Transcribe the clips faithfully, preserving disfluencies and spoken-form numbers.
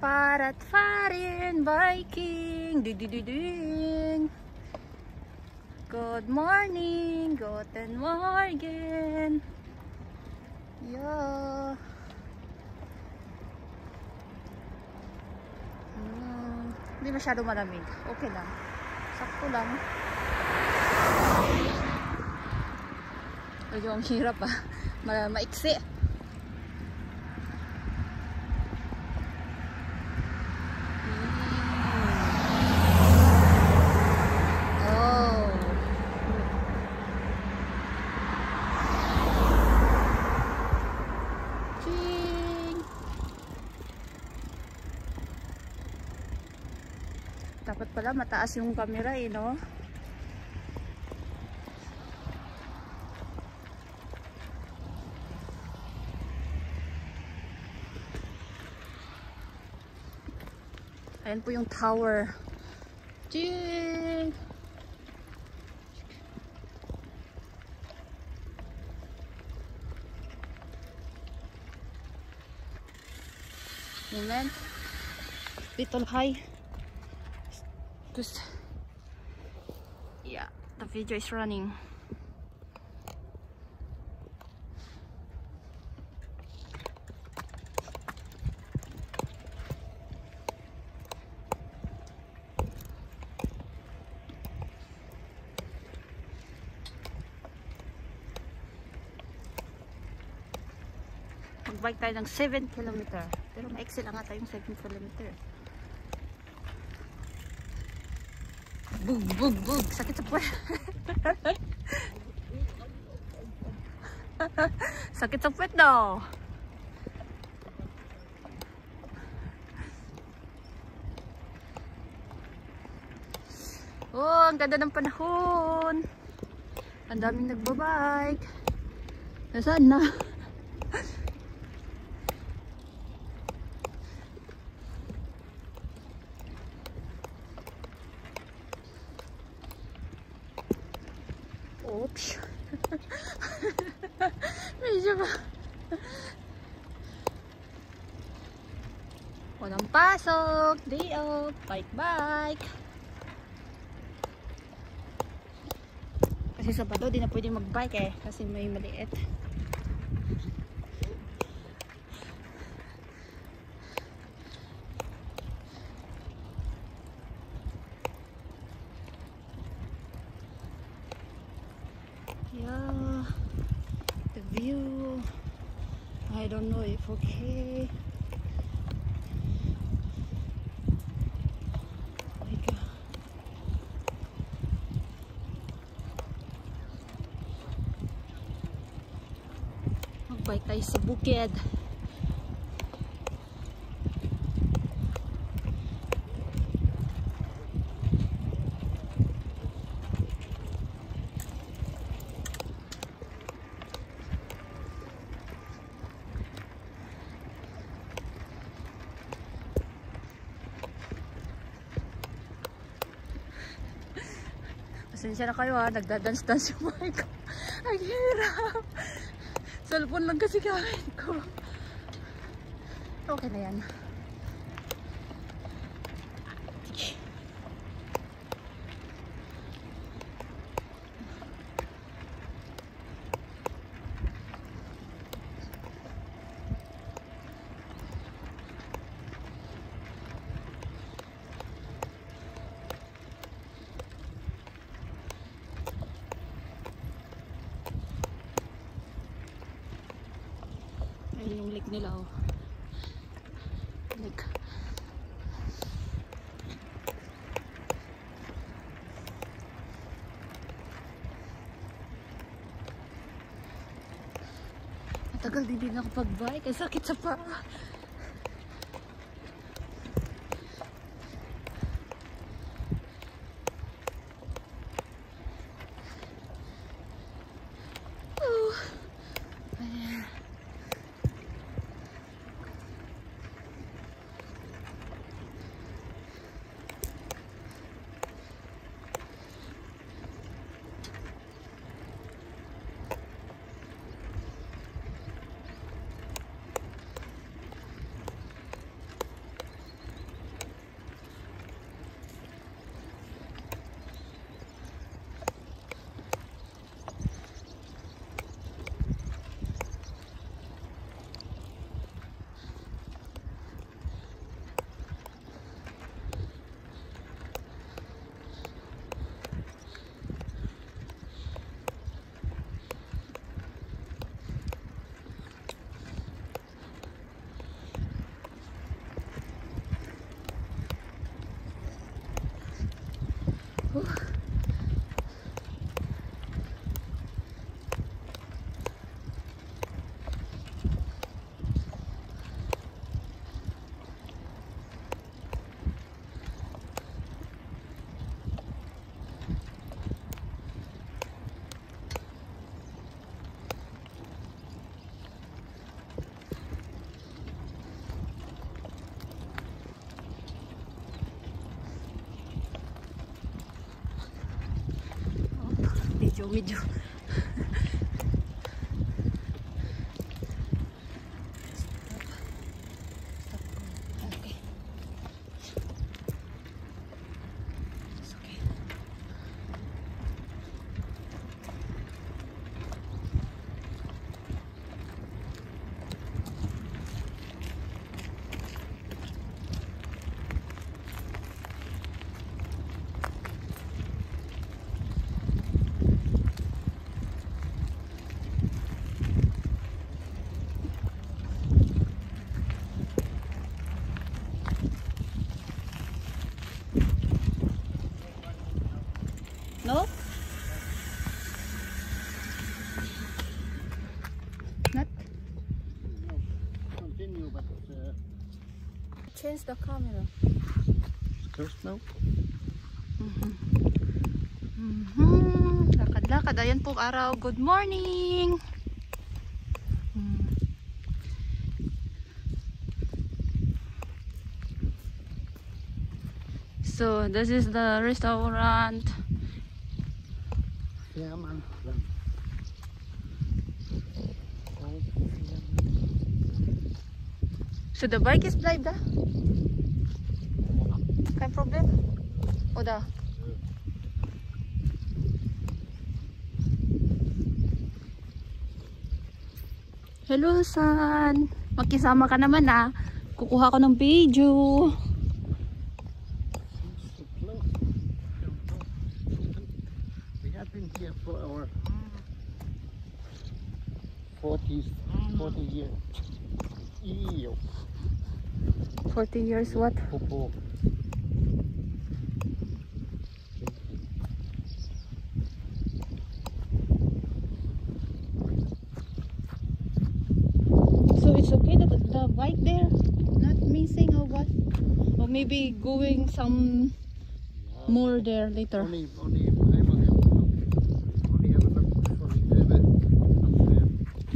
Farat farin biking. Ding. Good morning. Guten Morgen. Yeah. Hmm. Hindi masyado malamig. Okay lang. Sakto lang. Medyo ang hirap ah. Ma maiksi. Dapat pala mataas yung camera eh, no? Ayan po yung tower. Ching! Moment. Little high. Because, yeah, the video is running. Magbike tayo ng seven kilometer. Pero ma-excel lang nga tayong seven kilometer. Bug, bug, bug. Sakit sa puwet. Sakit sa puwet daw. Oh, ang ganda ng panahon. Ang daming nagbabike. Nasaan na? Oops. Medyo ba? Walang pasok. Day off. Bike bike. Kasi Sabado di na pwede magbike eh. Kasi may maliit. Yeah, the view, I don't know if okay. Oh my God. Magbike tayo sa bukid. Pasensya na kayo ha, nagdadance-dance yung mic ko. Ang hirap. Cellphone lang kasi gamit ko. Okay na yan. Yung lake nila oh. Lake. Matagal din din ako pag-bike. Ang sakit sa paa. medyo okay. It's okay. No? Not? No, continue, but uh, Change the camera. it's closed now. Mhm. Lakad-lakad. Ayan po araw. Good morning. Hmm. So this is the restaurant. Yeah, man. So the bike is blind, dah? Kein Problem? Oder? Hello, son. Makisama ka naman, ah. Kukuha ko ng video. So close. We have been here for our forties, forty years. Ew. forty years what? Popo. So it's okay that the bike there not missing or what? Or maybe going some more there later. Only, only, I will have a look. Only have a look for the river up there.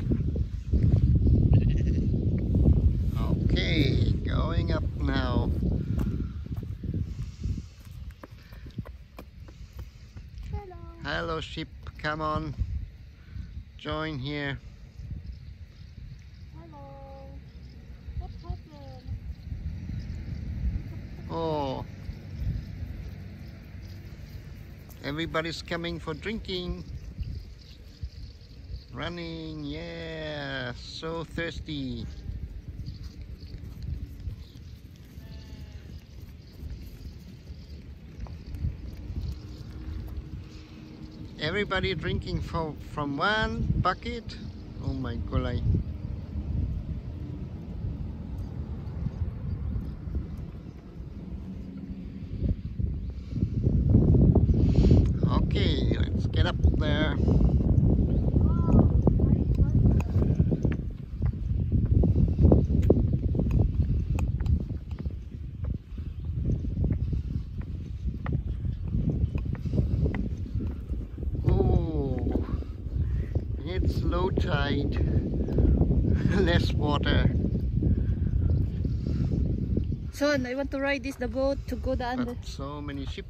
Okay, going up now. Hello. Hello, sheep. Come on, join here. Hello. What happened? Oh, everybody's coming for drinking, running. Yeah, so thirsty. Everybody drinking from from one bucket. Oh my god. Okay, let's get up there. Oh, it's low tide, less water. Son, I want to ride this the boat to go down the. But so many sheep.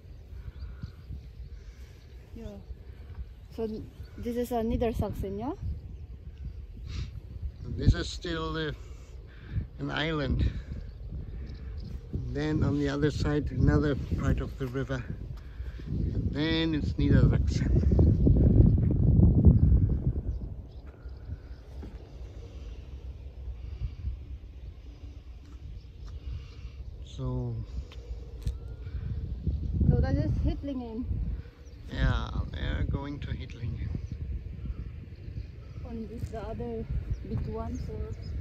Yeah. So this is a Niedersachsen, yeah? This is still uh, an island. Then on the other side, another part of the river. And then it's Niedersachsen. So, So that is Hittlingen. yeah, they're going to Hittlingen. On this the other big one for.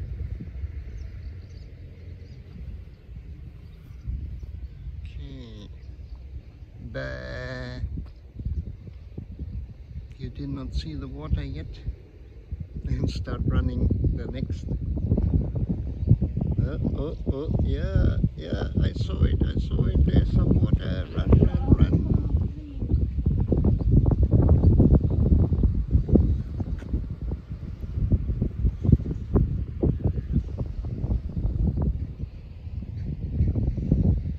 Okay. Bah. You did not see the water yet? Then start running the next. Uh, oh, oh, yeah, yeah, I saw it, I saw it. There's some water. Run, run, run.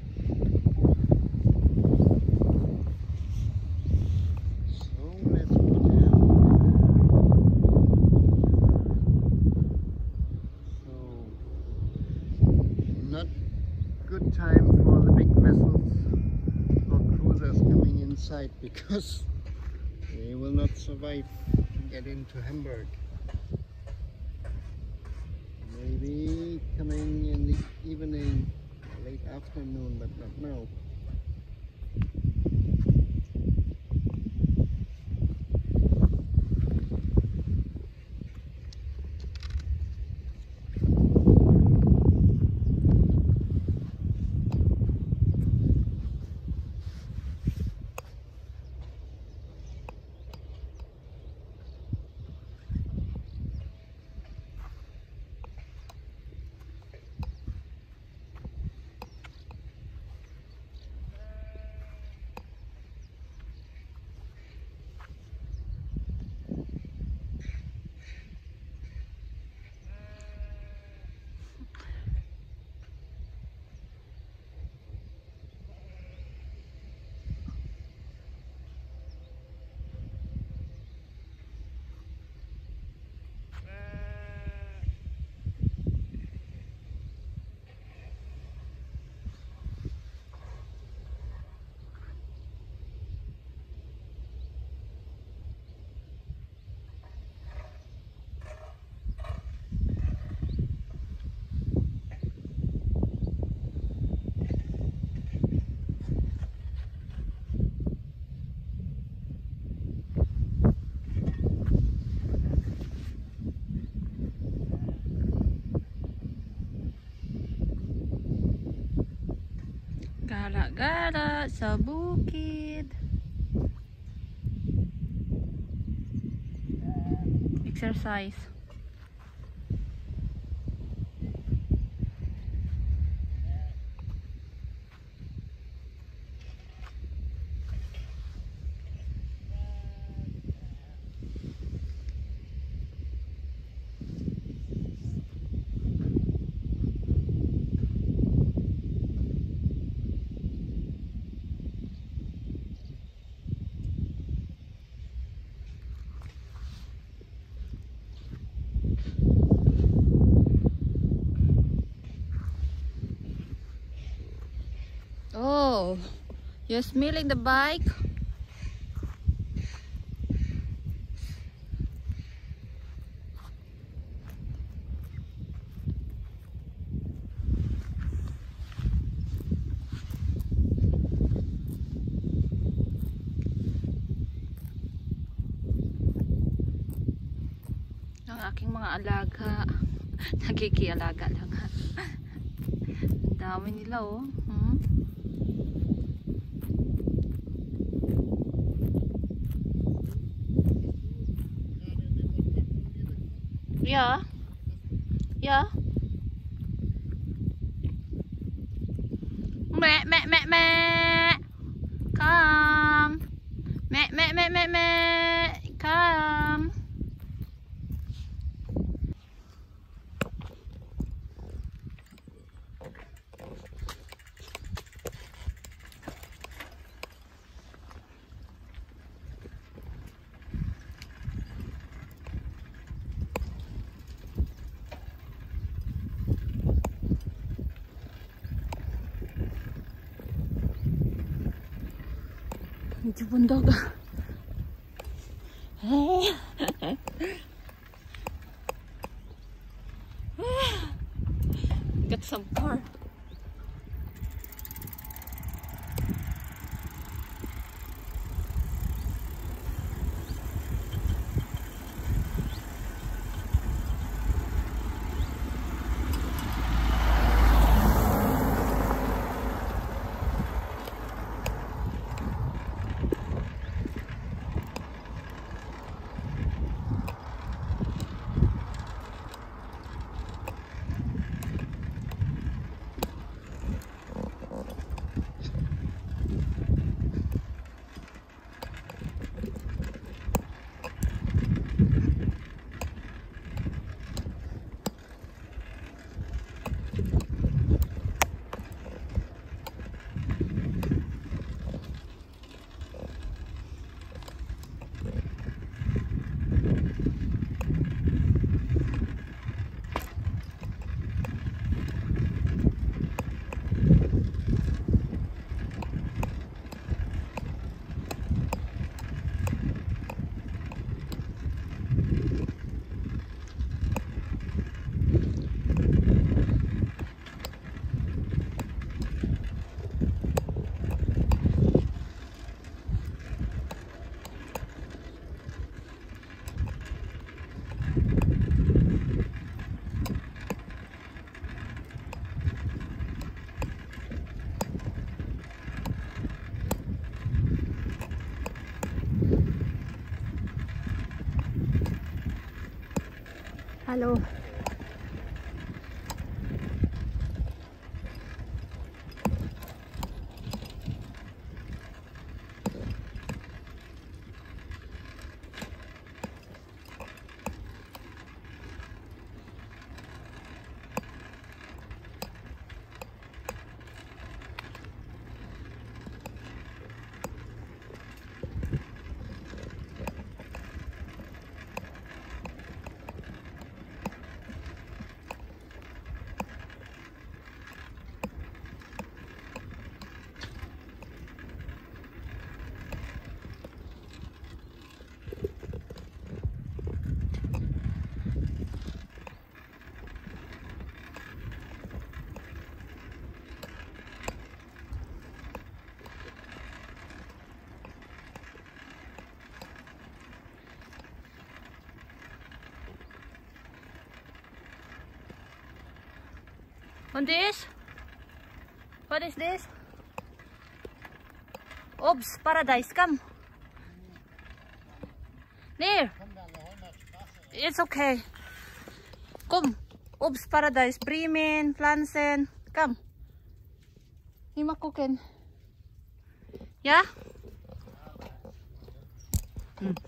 So let's go. flight because we will not survive get into Hamburg. Maybe coming in the evening, late afternoon, but not now. Gala-gala sa bukid. Exercise. Oh, you're smelling the bike? Ang aking mga alaga. Nakikialaga lang. Ang dami nila oh. Hmm? Yeah. Yeah. Meh meh meh meh. Come. Meh meh meh meh meh. Come. Medyo bundok. Hey. Got some car. Hello. On this? What is this? Ob's Paradise, come. Near. It's okay. Come. Ob's Paradise, Bremen, Flansen. Come. Himakuken. Yeah? Hmm.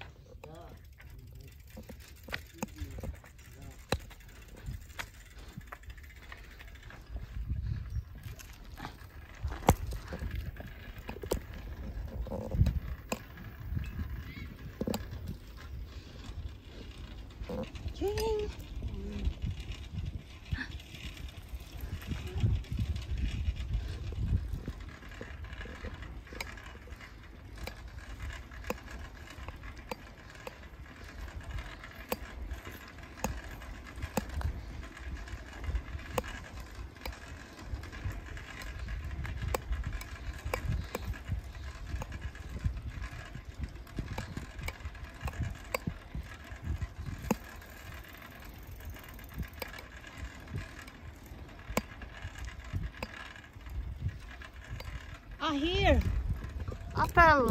Ching. Ah, here. Apple.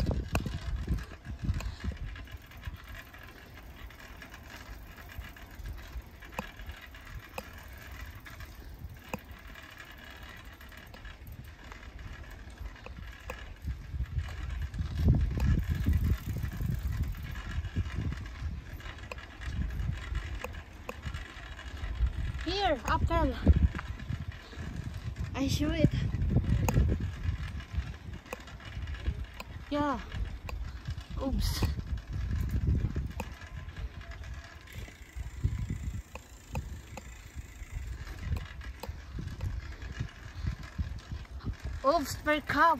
Here, apple. I show it. Yeah. Oops. Oops, per cup.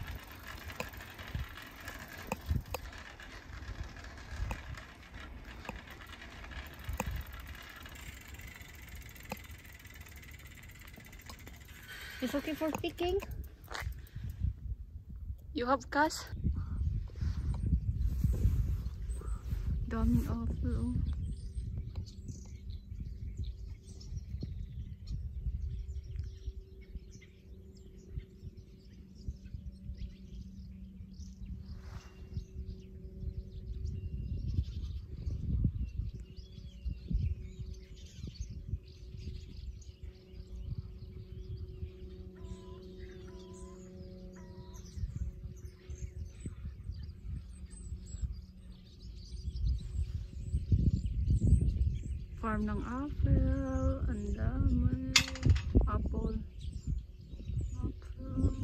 It's okay for picking. You have cash? Daming apple, oh. Farm ng apple, ang dami. Apple. Apple.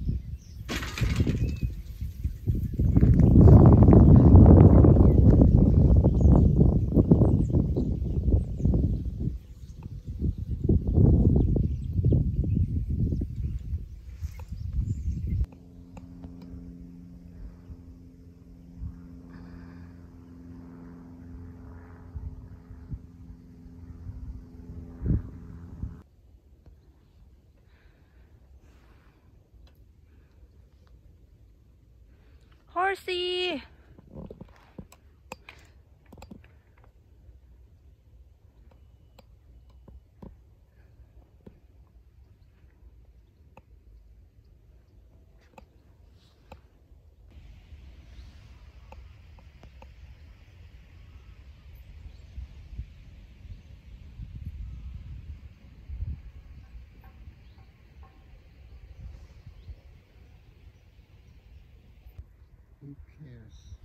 Horsey! Yes.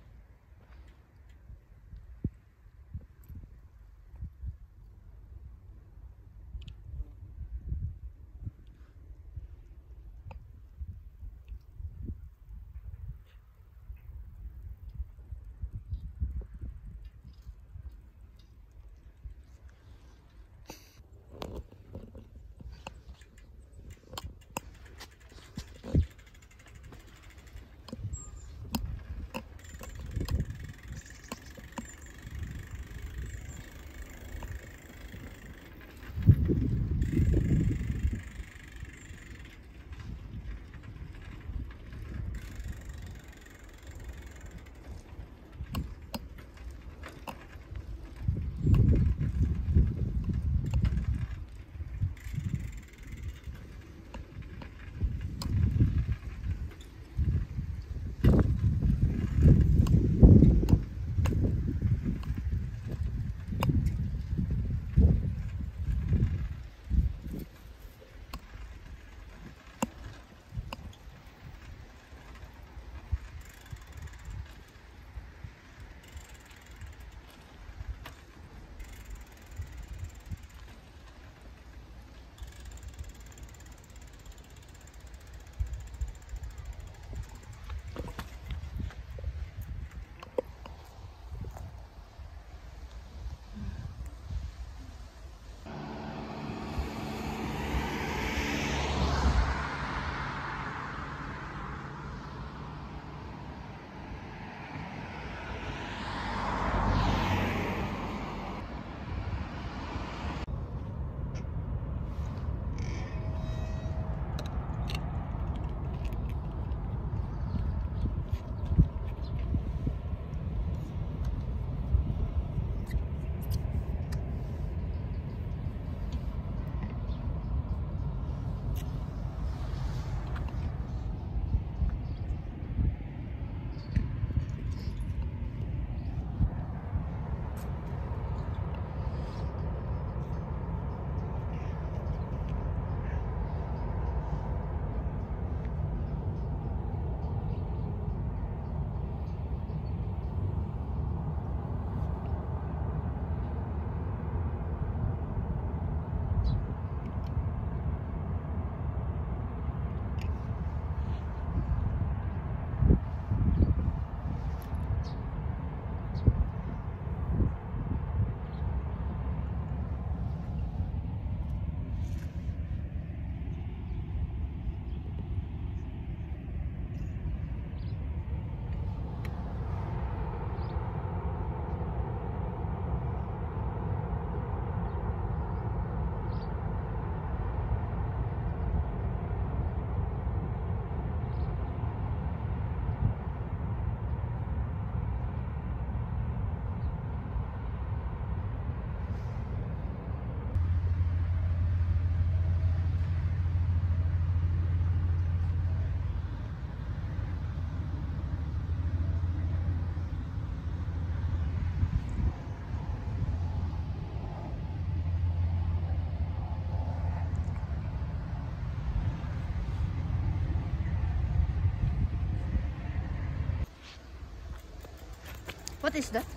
What is that?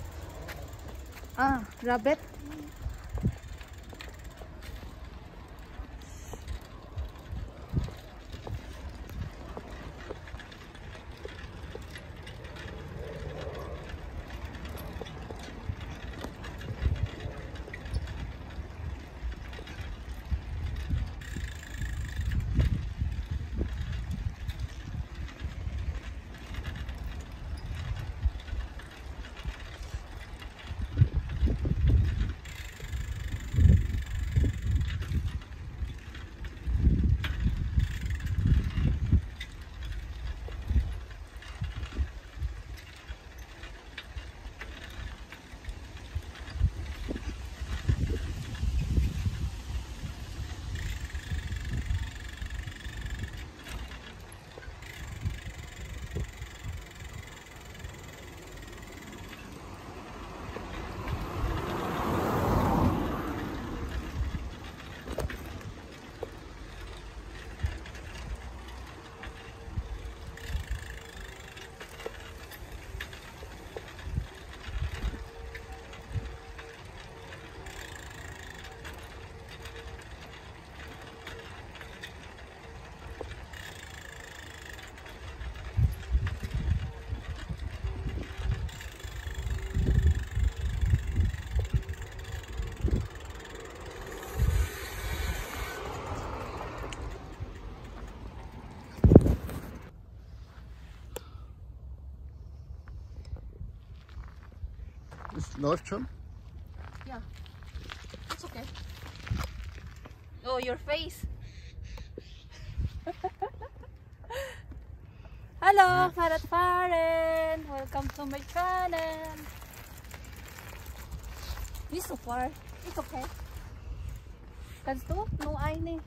Ah, rabbit. läuft schon? Yeah, it's okay. Oh, your face. Hello, Farad Faren. Welcome to my channel. This so far. It's okay. Kannst du? No eine.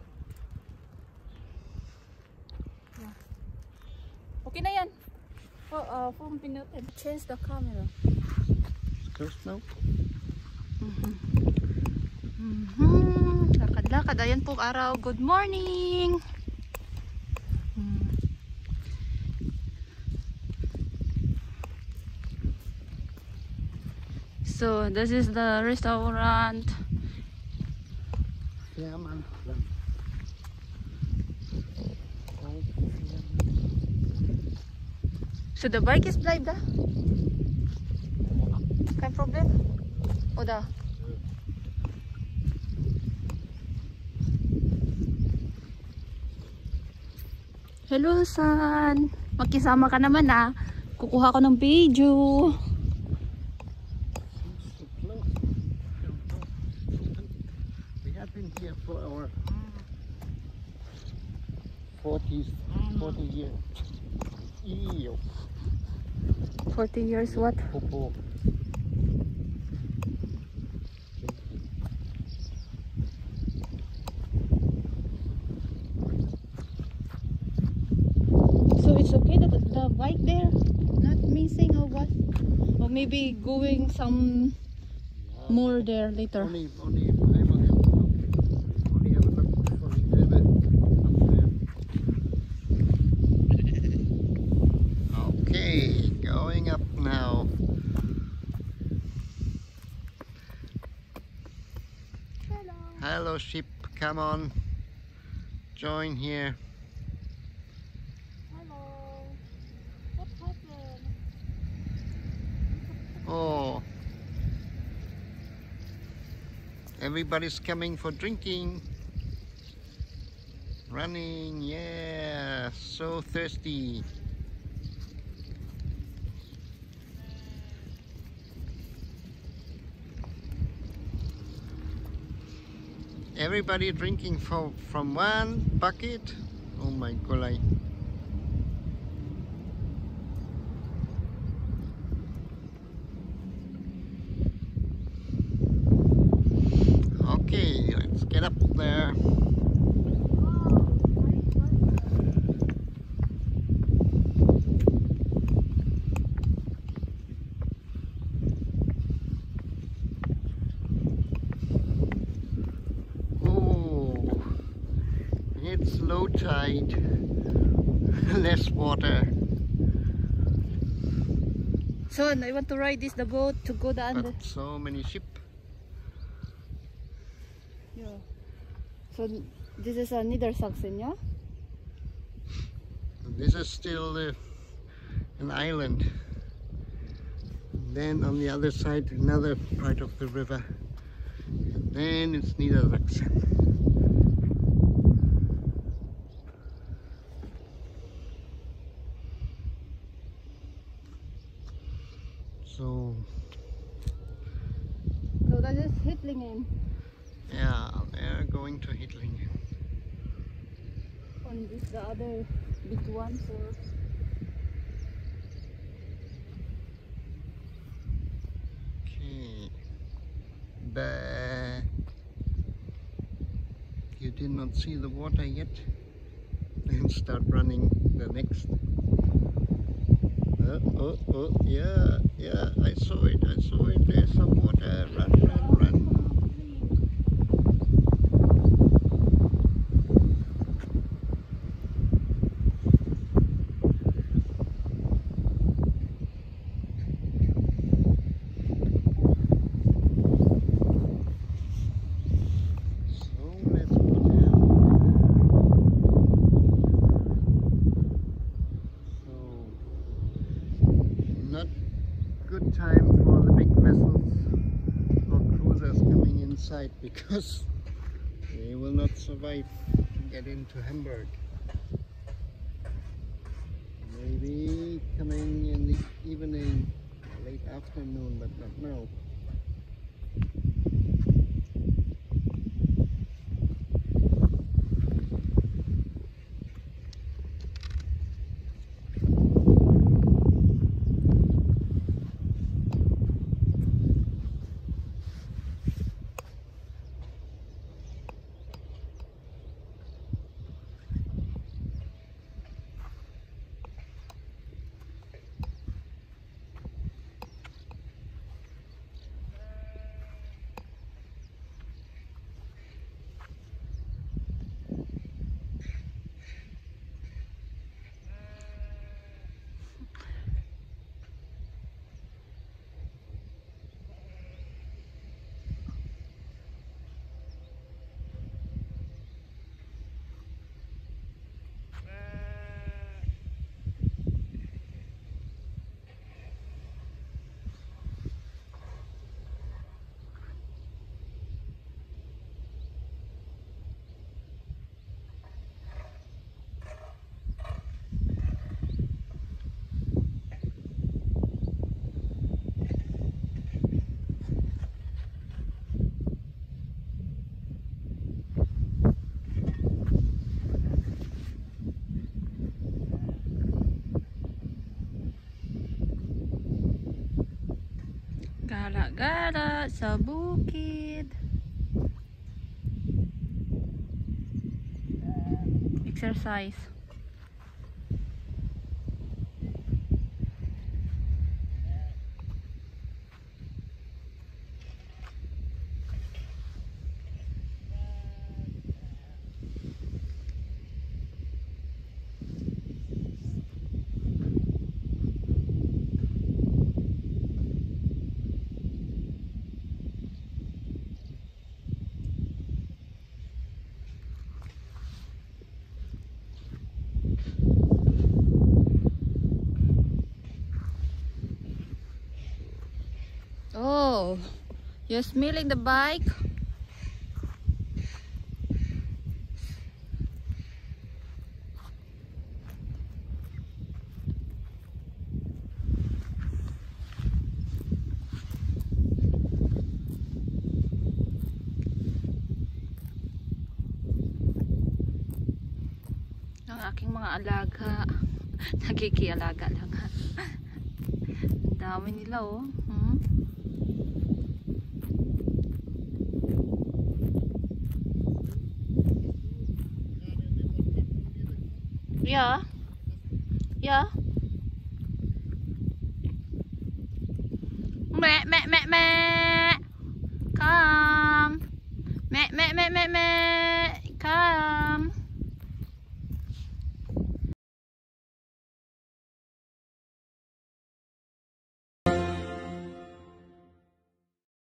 Yeah. Okay na yan. Oh, uh, phone pinutin. Change the camera. It's closed now. Mhm. Mhm. Lakad-lakad. Ayan po araw. Good morning. Hmm. So this is the restaurant. Ja, man. So the bike is blijft da? Geen probleem? O da? Hello son! Magkisama ka naman ah. Kukuha ko ng video. We have been here for our forty, forty years. Ew. forty years what? Popo. So it's okay that the bike there not missing or what? Or maybe going some more there later. Only, only, I will have a look. Only have a look for the river up there. Okay, going up now. Hello. Hello sheep, come on. Join here. Hello. What happened? Oh. Everybody's coming for drinking. Running, yeah, so thirsty. Everybody drinking from, from one bucket. Oh my god. Okay, let's get up there. Oh, it's low tide, less water. Son, I want to ride this the boat to go down the. But so many sheep. Yeah. So this is a Niedersachsen, yeah? This is still uh, an island. Then on the other side, another part of the river. And then it's Niedersachsen. So, So that is Hittlingen. yeah, they're going to Hittlingen. On this the other big one, so Okay. Bah. You did not see the water yet? Then start running the next. Uh, oh, oh, yeah, yeah, I saw it, I saw it. There's some water. Run, run, run. Good time for the big vessels or cruisers coming inside because they will not survive to get into Hamburg. Maybe coming in the evening, late afternoon, but not now. Gala-gala sa bukid. Exercise. Oh, you're smelling the bike? Ang aking mga alaga. Nakikialaga lang. Ang dami nila oh. Hmm? Yeah. Yeah. Meh meh meh meh. Come. Meh meh meh meh meh. Come.